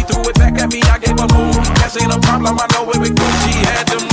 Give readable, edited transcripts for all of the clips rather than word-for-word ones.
threw it back at me, I gave a move. That ain't a problem, I know it with Gucci had them.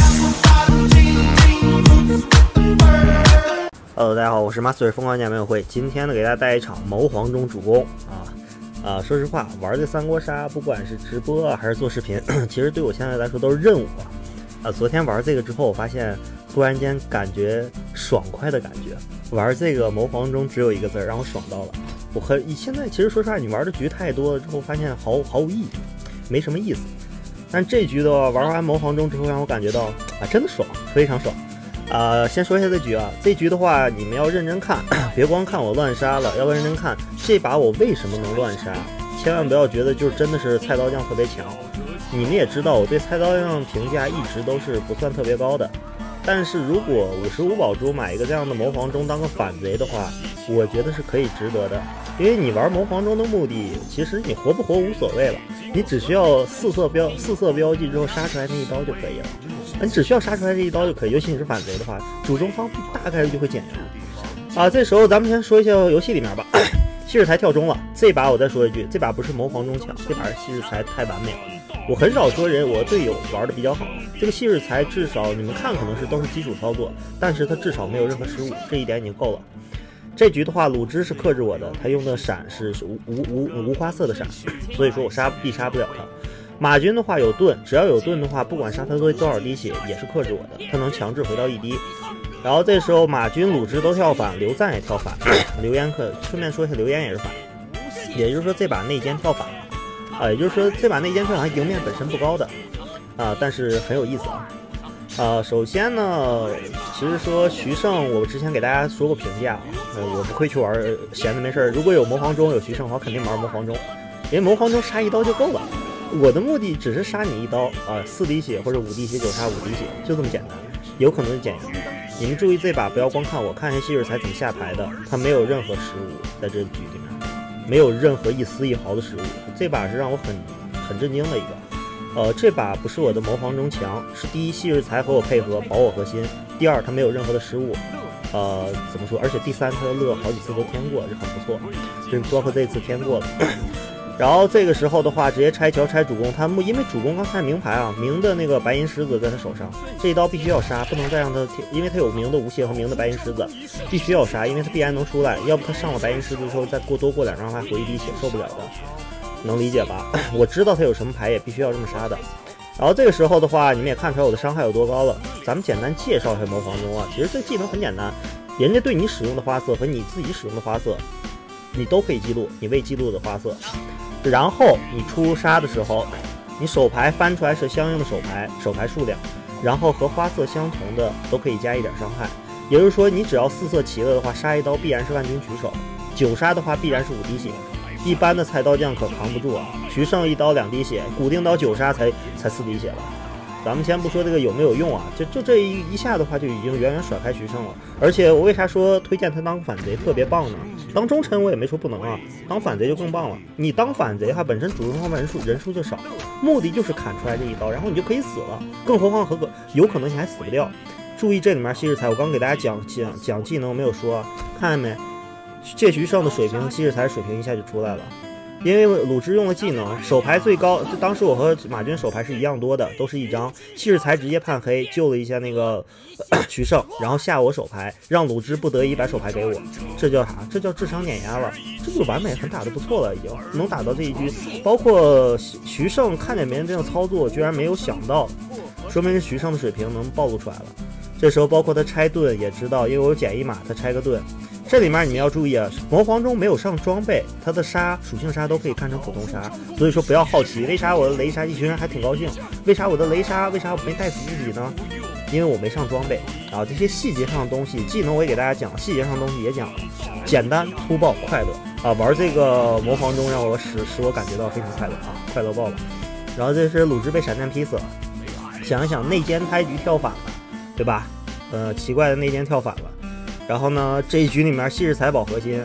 Hello， 大家好，我是 Master 疯狂见面有会。今天呢，给大家带一场谋皇中主攻说实话，玩这三国杀，不管是直播还是做视频，其实对我现在来说都是任务昨天玩这个之后，我发现突然间感觉爽快的感觉。玩这个谋皇中只有一个字儿，让我爽到了。现在其实说实话，你玩的局太多了之后，发现毫无意义，没什么意思。但这局的话，玩完谋皇中之后，让我感觉到真的爽，非常爽。先说一下这局这局的话，你们要认真看，别光看我乱杀了，要认真看这把我为什么能乱杀，千万不要觉得就是真的是菜刀匠特别强。你们也知道我对菜刀匠评价一直都是不算特别高的，但是如果55宝珠买一个这样的谋皇中当个反贼的话，我觉得是可以值得的。因为你玩谋皇中的目的，其实你活不活无所谓了，你只需要四色标记之后杀出来那一刀就可以了。你只需要杀出来这一刀就可以，尤其你是反贼的话，主中方大概率就会减员。这时候咱们先说一下游戏里面吧。稀释才跳中了，这把我再说一句，这把不是谋皇中强，这把是稀释才太完美了。我很少说我队友玩的比较好，这个稀释才至少你们看可能是都是基础操作，但是他至少没有任何失误，这一点已经够了。这局的话，鲁之是克制我的，他用的闪是无花色的闪，所以说我必杀不了他。马军的话有盾，只要有盾的话，不管杀他多少滴血也是克制我的，他能强制回到1滴。然后这时候马军、鲁之都跳反，刘赞也跳反，刘烟顺便说一下，刘烟也是反，也就是说这把内奸跳反了也就是说这把内奸跳反赢面本身不高的但是很有意思首先呢，其实说徐胜，我之前给大家说过评价我不会去玩闲的没事，如果有谋皇中有徐胜的话，肯定玩谋皇中，因为谋皇中杀一刀就够了。我的目的只是杀你一刀4滴血或者5滴血9杀5滴血，就这么简单，有可能是减员。你们注意这把不要光看我，看一下稀释才怎么下牌的，他没有任何失误，在这局里面没有任何一丝一毫的失误，这把是让我很震惊的一个。这把不是我的谋皇中强，是第一稀释才和我配合保我核心，第二他没有任何的失误，怎么说？而且第三他的乐好几次都天过，这很不错，就包括这次天过了。然后这个时候的话，直接拆桥拆主攻，因为主攻刚才是明牌明的那个白银狮子在他手上，这一刀必须要杀，不能再让他，因为他有明的无懈和明的白银狮子，必须要杀，因为他必然能出来，要不他上了白银狮子之后再多过2张还回1滴血，受不了的，能理解吧？我知道他有什么牌，也必须要这么杀的。然后这个时候的话，你们也看出来我的伤害有多高了。咱们简单介绍一下谋皇中其实这技能很简单，人家对你使用的花色和你自己使用的花色，你都可以记录你未记录的花色。然后你出杀的时候，你手牌翻出来是相应的手牌数量，然后和花色相同的都可以加1点伤害。也就是说，你只要4色齐了的话，杀一刀必然是万军取手，9杀的话必然是5滴血。一般的菜刀匠可扛不住徐胜1刀2滴血，固定刀9杀才4滴血了。咱们先不说这个有没有用就这一下的话，就已经远远甩开徐胜了。而且我为啥说推荐他当反贼特别棒呢？当忠臣我也没说不能当反贼就更棒了。你当反贼本身主攻方人数就少，目的就是砍出来这一刀，然后你就可以死了。更何况有可能你还死不掉。注意这里面稀释才，我刚给大家讲技能没有说看见没？这徐胜的水平稀释才水平一下就出来了。因为鲁之用的技能手牌最高，当时我和马军手牌是一样多的，都是1张，稀释才直接判黑，救了一下那个徐胜，然后下我手牌，让鲁之不得已把手牌给我，这叫啥？这叫智商碾压了，这就完美，很打得不错了，已经能打到这一局。包括徐胜看见别人这样操作，居然没有想到，说明是徐胜的水平能暴露出来了。这时候包括他拆盾也知道，因为我有减1码，他拆个盾。这里面你们要注意谋皇中没有上装备，他的杀属性杀都可以看成普通杀，所以说不要好奇为啥我的雷杀一群人还挺高兴，为啥我的雷杀为啥我没带死自己呢？因为我没上装备这些细节上的东西，技能我也给大家讲了，细节上的东西也讲了，简单粗暴快乐玩这个谋皇中让我使我感觉到非常快乐快乐爆了。然后这是鲁之被闪电劈死了，想一想内奸开局跳反了，对吧？奇怪的内奸跳反了。然后呢，这一局里面稀释财保核心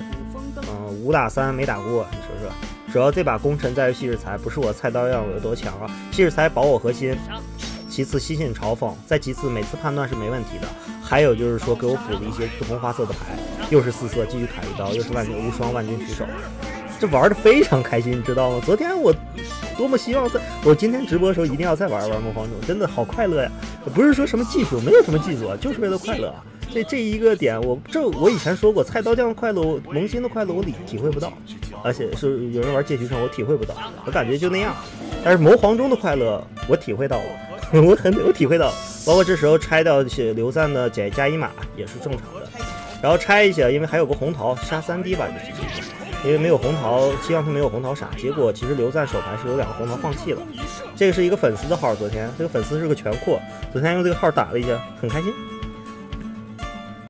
，5打3没打过，你说说。主要这把功臣在于稀释财，不是我菜刀匠有多强稀释财保我核心，其次吸引嘲讽，再其次每次判断是没问题的。还有就是说给我补了一些不同花色的牌，又是4色继续砍一刀，又是无双万军取手。 这玩的非常开心，你知道吗？昨天我多么希望我今天直播的时候一定要再玩魔方种，真的好快乐呀！不是说什么技术，没有什么技术啊，就是为了快乐啊。这一个点，我以前说过，菜刀匠的快乐，萌新的快乐我体会不到，而且是有人玩界局胜我体会不到，我感觉就那样。但是魔皇中的快乐我体会到了，我体会到，包括这时候拆掉刘赞的加一码也是正常的，然后拆一下，因为还有个红桃杀3D 吧，因为没有红桃，希望他没有红桃杀，结果其实刘赞手牌是有2个红桃放弃了。这个是一个粉丝的号，昨天这个粉丝是个全扩，昨天用这个号打了一下，很开心。